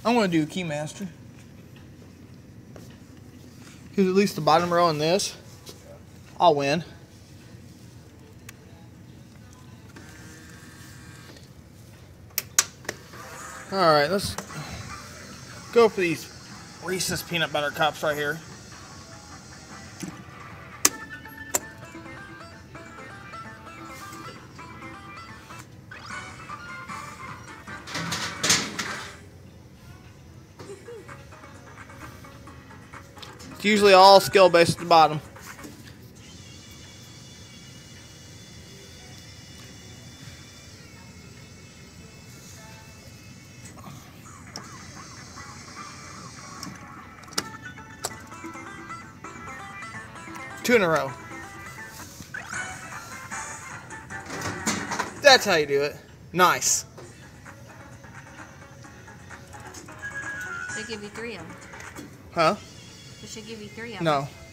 I'm going to do Keymaster. Because at least the bottom row in this, I'll win. Alright, let's go for these Reese's peanut butter cups right here. It's usually all skill based at the bottom. Two in a row. That's how you do it. Nice. They give you 3 of them. Huh? They should give you 3 of them. No.